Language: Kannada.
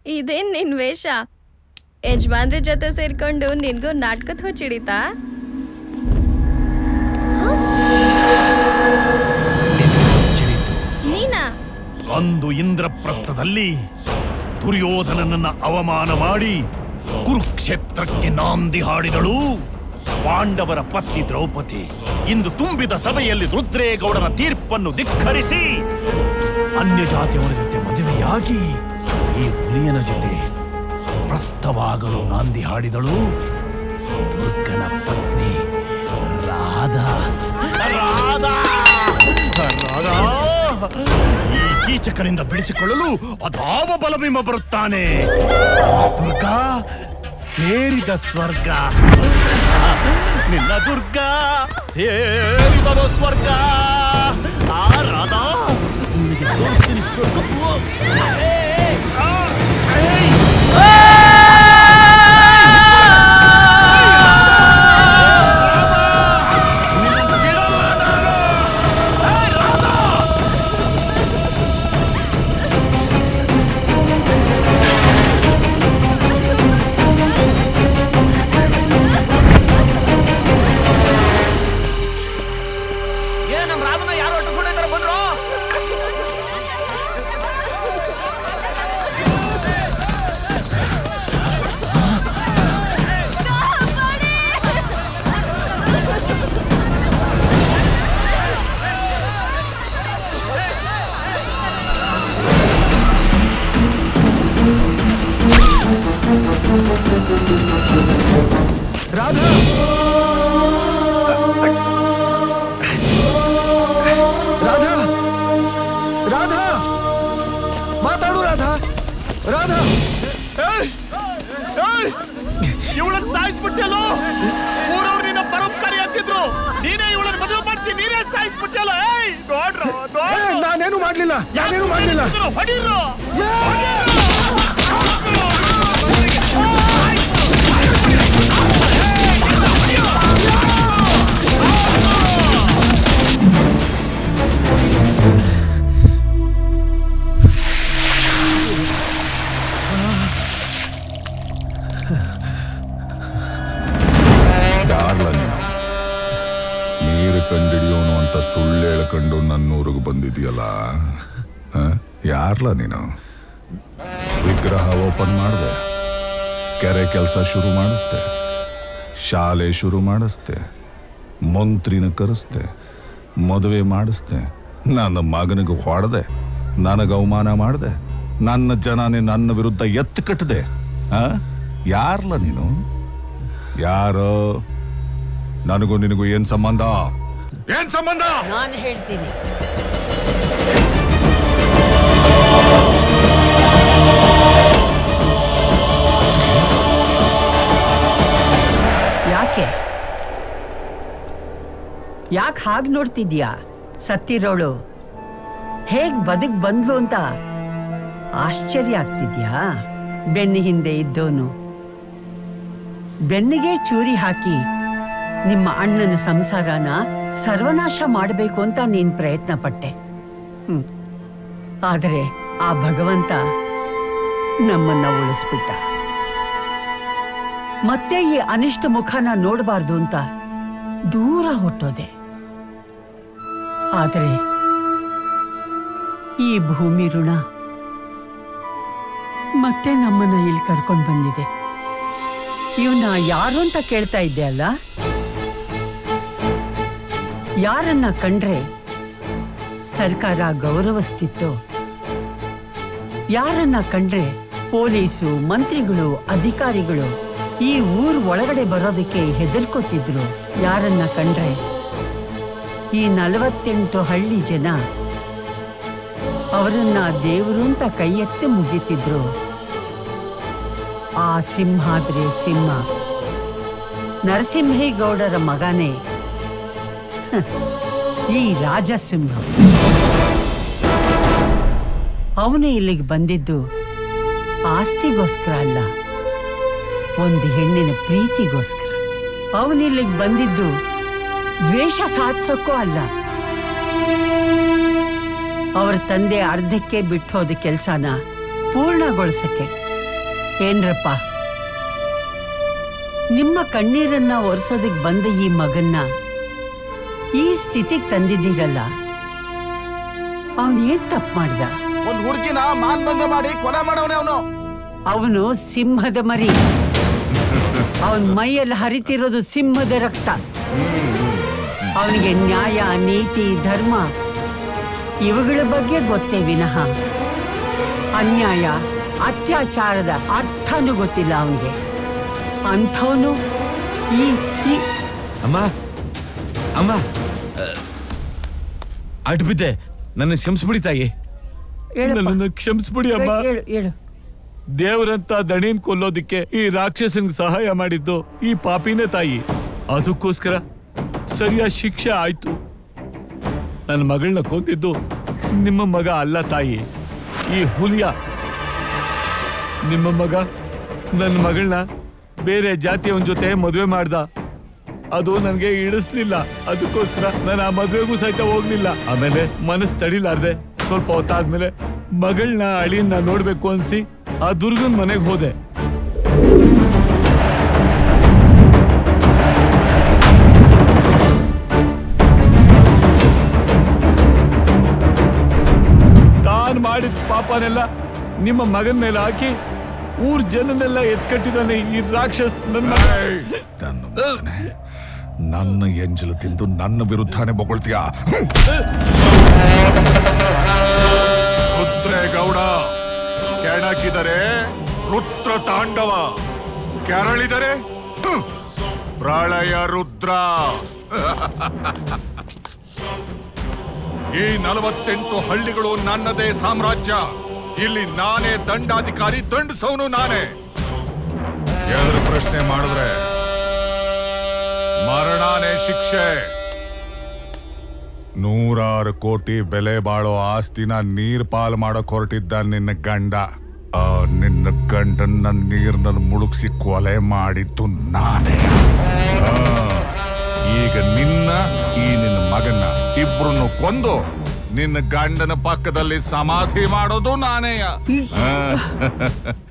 ಇದೇನ್ ನಿನ್ ವೇಷ? ಯಜಮಾನ್ರ ಜೊತೆ ಸೇರ್ಕೊಂಡು ನಿನ್ಗೂ ನಾಟಕದ ಹುಚ್ಚಿಡಿತಾ? ನೀನಾ? ಅಂದು ಇಂದ್ರಪ್ರಸ್ಥದಲ್ಲಿ ದುರ್ಯೋಧನನನ್ನ ಅವಮಾನ ಮಾಡಿ ಕುರುಕ್ಷೇತ್ರಕ್ಕೆ ನಾಂದಿ ಹಾಡಿದಳು ಪಾಂಡವರ ಪತ್ನಿ ದ್ರೌಪದಿ. ಇಂದು ತುಂಬಿದ ಸಭೆಯಲ್ಲಿ ರುದ್ರೇಗೌಡನ ತೀರ್ಪನ್ನು ಧಿಕ್ಕರಿಸಿ ಅನ್ಯ ಜಾತಿಯವರ ಜೊತೆ ಮದುವೆಯಾಗಿ ಈ ಹುಲಿಯನ ಜೊತೆ ಪ್ರಸ್ಥವಾಗಲು ನಾಂದಿ ಹಾಡಿದಳು ದುರ್ಗನ ಪತ್ನಿ ರಾಧಾ. ರಾಧಾ ರಾಧಾ ಈ ಕೀಚಕನಿಂದ ಬಿಡಿಸಿಕೊಳ್ಳಲು ಅದಾವ ಬಲಭೀಮ ಬರುತ್ತಾನೆ. ದುರ್ಗ ಸೇರಿದ ಸ್ವರ್ಗ, ನಿನ್ನ ದುರ್ಗ ಸೇರಿದನು ಸ್ವರ್ಗ. ಆ ರಾಧಾ ನಿನಗೆ ತೋರಿಸ್ತೀನಿ ಸ್ವರ್ಗವು. ರಾಧಾ ರಾಧಾ ರಾಧಾ ಮಾತಾಡು ರಾಧಾ. ರಾಧಾ ಇವಳನ್ನು ಸಾಯಿಸ್ಬಿಟ್ಟಲು. ಊರವ್ರು ನಿನ್ನ ಪರೋಪಕಾರಿ ಆಗ್ತಿದ್ರು, ನೀನೇ ಇವಳನ್ನು ಮದುವೆ ಮಾಡಿಸಿ ನೀನೇ ಸಾಯಿಸ್ಬಿಟ್ಟಲ್ಲ. ನಾನೇನು ಮಾಡ್ಲಿಲ್ಲ, ನಾನೇನು ಮಾಡ್ಲಿಲ್ಲ. ಹೊಡಿರು. ನೀರು ಕಂಡಿಡಿಯೋನು ಅಂತ ಸುಳ್ಳು ಹೇಳ್ಕೊಂಡು ನನ್ನೂರಿಗೆ ಬಂದಿದೆಯಲ್ಲ, ಯಾರ್ಲ ನೀನು? ವಿಗ್ರಹ ಓಪನ್ ಮಾಡಿದೆ, ಕೆರೆ ಕೆಲಸ ಶುರು ಮಾಡಿಸ್ದೆ, ಶಾಲೆ ಶುರು ಮಾಡಿಸ್ದೆ, ಮಂತ್ರಿನ ಕರೆಸ್ದೆ, ಮದುವೆ ಮಾಡಿಸ್ದೆ, ನನ್ನ ಮಗನಿಗೆ ಹೊಡೆದೆ, ನನಗೆ ಅವಮಾನ ಮಾಡಿದೆ, ನನ್ನ ಜನನೇ ನನ್ನ ವಿರುದ್ಧ ಎತ್ತು ಕಟ್ಟಿದೆ. ಯಾರ್ಲ ನೀನು? ಯಾರೋ? ನನಗೂ ನಿನಗೂ ಏನ್ ಸಂಬಂಧ? ಏನ್ ಸಂಬಂಧ? ನಾನು ಹೇಳ್ತೀನಿ. ಯಾಕೆ ಹಾಗೆ ನೋಡ್ತಿದ್ಯಾ? ಸತ್ತಿರೋಳು ಹೇಗ್ ಬದುಕ್ ಬಂದ್ಲು ಅಂತ ಆಶ್ಚರ್ಯ ಆಗ್ತಿದ್ಯಾ? ಬೆನ್ನ ಹಿಂದೆ ಇದ್ದೋನು ಬೆನ್ನಿಗೆ ಚೂರಿ ಹಾಕಿ ನಿಮ್ಮ ಅಣ್ಣನ ಸಂಸಾರನ ಸರ್ವನಾಶ ಮಾಡಬೇಕು ಅಂತ ನೀನ್ ಪ್ರಯತ್ನ ಪಟ್ಟೆ. ಆದರೆ ಆ ಭಗವಂತ ನಮ್ಮನ್ನ ಉಳಿಸ್ಬಿಟ್ಟ. ಮತ್ತೆ ಈ ಅನಿಷ್ಟ ಮುಖನ ನೋಡಬಾರ್ದು ಅಂತ ದೂರ ಹೊಟ್ಟೋದೆ. ಆದರೆ ಈ ಭೂಮಿ ಋಣ ಮತ್ತೆ ನಮ್ಮನ್ನ ಇಲ್ಲಿ ಕರ್ಕೊಂಡು ಬಂದಿದೆ. ಇವನ್ನ ಯಾರು ಅಂತ ಕೇಳ್ತಾ ಇದ್ದೆ ಅಲ್ಲ? ಯಾರನ್ನ ಕಂಡ್ರೆ ಸರ್ಕಾರ ಗೌರವಿಸ್ತಿತ್ತು, ಯಾರನ್ನ ಕಂಡ್ರೆ ಪೊಲೀಸು, ಮಂತ್ರಿಗಳು, ಅಧಿಕಾರಿಗಳು ಈ ಊರ್ ಒಳಗಡೆ ಬರೋದಕ್ಕೆ ಹೆದರ್ಕೋತಿದ್ರು, ಯಾರನ್ನ ಕಂಡ್ರೆ ಈ 48 ಹಳ್ಳಿ ಜನ ಅವರನ್ನ ದೇವರು ಅಂತ ಕೈ ಎತ್ತಿ ಮುಗಿತಿದ್ರು, ಆ ಸಿಂಹಾದ್ರೆ ಸಿಂಹ ನರಸಿಂಹೇಗೌಡರ ಮಗನೇ ಈ ರಾಜಸಿಂಹ. ಅವನು ಇಲ್ಲಿಗೆ ಬಂದಿದ್ದು ಆಸ್ತಿಗೋಸ್ಕರ ಅಲ್ಲ, ಒಂದು ಹೆಣ್ಣಿನ ಪ್ರೀತಿಗೋಸ್ಕರ. ಅವನಿಲ್ಲಿಗೆ ಬಂದಿದ್ದು ದ್ವೇಷ ಸಾಧಿಸೋಕ್ಕೂ ಅಲ್ಲ. ಅವರ ತಂದೆ ಅರ್ಧಕ್ಕೆ ಬಿಟ್ಟು ಹೋದ ಕೆಲಸನ ಪೂರ್ಣಗೊಳಿಸಕ್ಕೆ. ಏನ್ರಪ್ಪ, ನಿಮ್ಮ ಕಣ್ಣೀರನ್ನ ಒರೆಸೋದಕ್ ಬಂದ ಈ ಮಗನ್ನ ಈ ಸ್ಥಿತಿಗೆ ತಂದಿದ್ದೀರಲ್ಲ, ಅವನ್ ಏನ್ ತಪ್ಪು ಮಾಡ್ದ? ಒಂದ್ ಹುಡುಗಿನ ಮಾನ್ಭಂಗ ಮಾಡಿ ಕೊಲೆ ಮಾಡವನೇ ಅವನು. ಅವನು ಸಿಂಹದ ಮರಿ. ಅವನ್ ಮೈಯಲ್ಲಿ ಹರಿತಿರೋದು ಸಿಂಹದ ರಕ್ತ. ಅವನಿಗೆ ನ್ಯಾಯ, ನೀತಿ, ಧರ್ಮ ಇವುಗಳ ಬಗ್ಗೆ ಗೊತ್ತೇ ವಿನಃ ಅನ್ಯಾಯ, ಅತ್ಯಾಚಾರದ ಅರ್ಥನೂ ಗೊತ್ತಿಲ್ಲ ಅವನಿಗೆ. ಅಂಥವನು ಈ ಅಮ್ಮ ಅಮ್ಮ ಅಡ್ಬಿದ್ದೆ, ನನ್ನ ಕ್ಷಮಿಸ್ಬಿಡಿ ತಾಯಿ, ನನ್ನ ಕ್ಷಮಿಸ್ಬಿಡಿ ಅಮ್ಮ. ಹೇಳು. ದೇವರಂತ ದಣಿನ್ ಕೊಲ್ಲೋದಿಕ್ಕೆ ಈ ರಾಕ್ಷಸನ್ಗೆ ಸಹಾಯ ಮಾಡಿದ್ದು ಈ ಪಾಪಿನೇ ತಾಯಿ. ಅದಕ್ಕೋಸ್ಕರ ಸರಿಯಾದ ಶಿಕ್ಷೆ ಆಯ್ತು. ನನ್ನ ಮಗಳನ್ನ ಕೊಂದಿದ್ದು ನಿಮ್ಮ ಮಗ ಅಲ್ಲ ತಾಯಿ, ಈ ಹುಲಿಯ. ನಿಮ್ಮ ಮಗ ನನ್ನ ಮಗಳನ್ನ ಬೇರೆ ಜಾತಿಯವನ ಜೊತೆ ಮದುವೆ ಮಾಡ್ದ. ಅದು ನನಗೆ ಇಳಿಸ್ಲಿಲ್ಲ. ಅದಕ್ಕೋಸ್ಕರ ನಾನು ಆ ಮದುವೆಗೂ ಸಹಿತ ಹೋಗ್ಲಿಲ್ಲ. ಆಮೇಲೆ ಮನಸ್ಸು ತಡಿಲಾರ್ದೆ ಸ್ವಲ್ಪ ಹೊತ್ತಾದ್ಮೇಲೆ ಮಗಳನ್ನ ಅಳಿಯನ್ನ ನೋಡ್ಬೇಕು ಅನ್ಸಿ ಆ ದುರ್ಗನ್ ಮನೆಗೆ ಹೋದೆ. ತಾನು ಮಾಡಿದ ಪಾಪನೆಲ್ಲ ನಿಮ್ಮ ಮಗನ ಮೇಲೆ ಹಾಕಿ ಊರ್ ಜನನೆಲ್ಲ ಎತ್ಕಟ್ಟಿದ್ದಾನೆ ಈ ರಾಕ್ಷಸ್. ನನ್ನ ಎಂಜಲು ತಿಂದು ನನ್ನ ವಿರುದ್ಧನೇ ಬೊಗಳ್ತೀಯ? ರುದ್ರೇಗೌಡ ಕೆಣಕಿದರೆ ರುದ್ರ ತಾಂಡವ, ಕೆರಳಿದರೆ ಪ್ರಳಯ ರುದ್ರ. ಈ 48 ಹಳ್ಳಿಗಳು ನನ್ನದೇ ಸಾಮ್ರಾಜ್ಯ. ಇಲ್ಲಿ ನಾನೇ ದಂಡಾಧಿಕಾರಿ, ದಂಡಿಸೋನು ನಾನೇ. ಎದುರು ಪ್ರಶ್ನೆ ಮಾಡಿದ್ರೆ ಮರಣಾನೇ ಶಿಕ್ಷೆ. 100 ಕೋಟಿ ಬೆಲೆ ಬಾಳೋ ಆಸ್ತಿನ ನೀರ್ ಪಾಲು ಮಾಡಕ್ ಹೊರಟಿದ್ದ ನಿನ್ನ ಗಂಡ. ನಿನ್ನ ಗಂಡನ್ನ ನೀರ್ನಲ್ಲಿ ಮುಳುಗಿಸಿ ಕೊಲೆ ಮಾಡಿದ್ದು ನಾನೇ. ಈಗ ನಿನ್ನ ಮಗನ್ನ ಇಬ್ರನ್ನು ಕೊಂದು ನಿನ್ನ ಗಂಡನ ಪಕ್ಕದಲ್ಲಿ ಸಮಾಧಿ ಮಾಡೋದು ನಾನೇ.